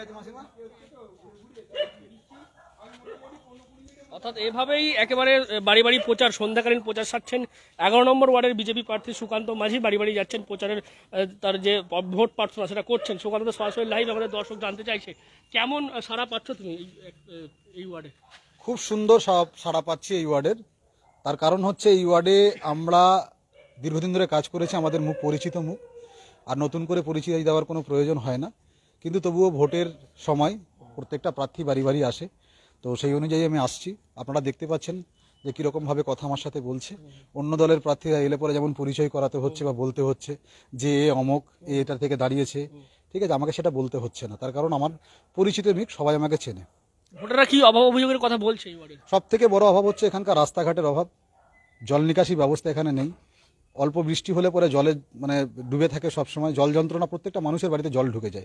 অর্থাৎ এভাবেই একেবারে বাড়ি বাড়ি প্রচার, সন্ধ্যাকালীন প্রচার সারছেন 11 নম্বর ওয়ার্ডের বিজেপি প্রার্থী সুকান্ত মাঝি। বাড়ি বাড়ি যাচ্ছেন প্রচারের, তার যে ভোট প্রার্থনা সেটা করছেন। সুকান্ত সরাসরি লাইভ আমাদের দর্শক জানতে চাইছে কেমন সাড়া পাচ্ছ তুমি এই ওয়ার্ডে? খুব সুন্দর সাড়া পাচ্ছি এই ওয়ার্ডের। তার কারণ হচ্ছে এই ওয়ার্ডে আমরা দীর্ঘদিন ধরে কাজ করেছি, আমাদের মুখ পরিচিত মুখ, আর নতুন করে পরিচয় দেওয়ার কোনো প্রয়োজন হয় না। কিন্তু তবুও ভোটের সময় প্রত্যেকটা প্রার্থী বাড়ি বাড়ি আসে, তো সেই অনুযায়ী আমি আসছি। আপনারা দেখতে পাচ্ছেন যে কীরকমভাবে কথা আমার সাথে বলছে। অন্য দলের প্রার্থীরা এলে পরে যেমন পরিচয় করাতে হচ্ছে বা বলতে হচ্ছে যে এ অমক, এটার থেকে দাঁড়িয়েছে, ঠিক আছে, আমাকে সেটা বলতে হচ্ছে না। তার কারণ আমার পরিচিত মুখ, সবাই আমাকে চেনে। ভোটাররা কি অভাব অভিযোগের কথা বলছে এই ওয়ার্ডে? সব থেকে বড় অভাব হচ্ছে এখানকার রাস্তাঘাটের অভাব, জল নিকাশি ব্যবস্থা এখানে নেই। অল্প বৃষ্টি হলে পরে জলে ডুবে থাকে সবসময়, জল যন্ত্রণা, প্রত্যেকটা মানুষের বাড়িতে জল ঢুকে যায়।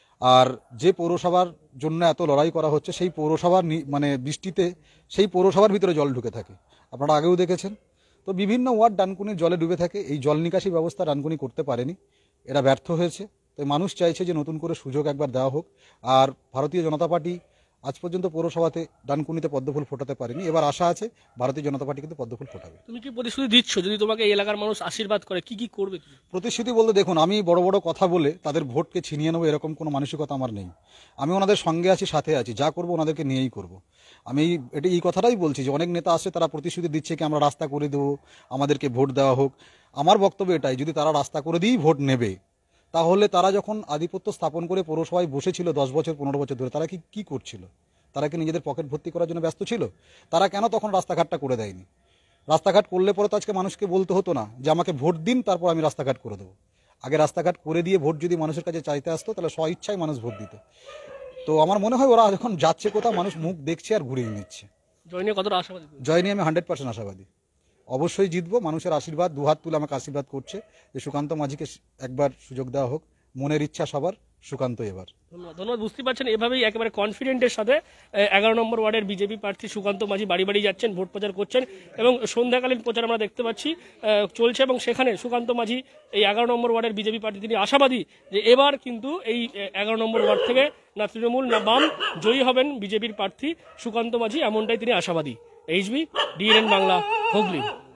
আর যে পৌরসভার জন্য এত লড়াই করা হচ্ছে, সেই পৌরসভার বৃষ্টিতে সেই পৌরসভার ভিতরে জল ঢুকে থাকে, আপনারা আগেও দেখেছেন। তো বিভিন্ন ওয়ার্ড ডানকুনির জলে ডুবে থাকে। এই জল নিকাশি ব্যবস্থা ডানকুনি করতে পারেনি, এরা ব্যর্থ হয়েছে। তাই মানুষ চাইছে যে নতুন করে সুযোগ একবার দেওয়া হোক। আর ভারতীয় জনতা পার্টি আজ পর্যন্ত পৌরসভাতে ডানকুনিতে পদ্মফুল ফোটাতে পারেনি, এবার আশা আছে ভারতীয় জনতা পার্টি কিন্তু পদ্মফুল ফোটাবে। তুমি কি প্রতিশ্রুতি দিচ্ছ যদি তোমাকে এই এলাকার মানুষ আশীর্বাদ করে? কি কি করবে তুমি? প্রতিশ্রুতি বলতে দেখুন, আমি বড় বড় কথা বলে তাদের ভোটকে ছিনিয়ে নেবো এরকম কোনো মানসিকতা আমার নেই। আমি ওনাদের সঙ্গে আছি, সাথে আছি, যা করবো ওনাদেরকে নিয়েই করব। আমি এই কথাটাই বলছি যে অনেক নেতা আসছে, তারা প্রতিশ্রুতি দিচ্ছে কি আমরা রাস্তা করে দেবো, আমাদেরকে ভোট দেওয়া হোক। আমার বক্তব্য এটাই, যদি তারা রাস্তা করে দিয়েই ভোট নেবে, তাহলে তারা যখন আধিপত্য স্থাপন করে পৌরসভায় বসেছিল 10 বছর 15 বছর ধরে, তারা কি করছিল? তারা কি নিজেদের পকেট ভর্তি করার জন্য ব্যস্ত ছিল? তারা কেন তখন রাস্তাঘাটটা করে দেয়নি? রাস্তাঘাট করলে পরে তো আজকে মানুষকে বলতে হতো না যে আমাকে ভোট দিন, তারপর আমি রাস্তাঘাট করে দেবো। আগে রাস্তাঘাট করে দিয়ে ভোট যদি মানুষের কাছে চাইতে আসতো, তাহলে স্ব ইচ্ছায় মানুষ ভোট দিত। তো আমার মনে হয় ওরা যখন যাচ্ছে কোথাও, মানুষ মুখ দেখছে আর ঘুরিয়ে নিচ্ছে। জয় নিয়ে কতটা আশাবাদী? জয় নিয়ে আমি 100% আশাবাদী। অবশ্যই জিতবো। মানুষের আশীর্বাদ, দুহাত তুলে আমাকে আশীর্বাদ করছে যে সুকান্ত মাঝিকে একবার সুযোগ দেওয়া হোক। মনের ইচ্ছা সবার, সুকান্ত এবার। ধন্যবাদ। বুঝতে পারছেন এভাবেই একেবারে কনফিডেন্টের সাথে 11 নম্বর ওয়ার্ডের বিজেপি প্রার্থী সুকান্ত মাঝি বাড়ি বাড়ি যাচ্ছেন, ভোট প্রচার করছেন এবং সন্ধ্যাকালীন প্রচার আমরা দেখতে পাচ্ছি চলছে। এবং সেখানে সুকান্ত মাঝি এই 11 নম্বর ওয়ার্ডের বিজেপি প্রার্থী, তিনি আশাবাদী যে এবার কিন্তু এই 11 নম্বর ওয়ার্ড থেকে না তৃণমূল না বাম জয়ী হবেন বিজেপির প্রার্থী সুকান্ত মাঝি, এমনটাই তিনি আশাবাদী। HB, DNN Bangla, Hooghly.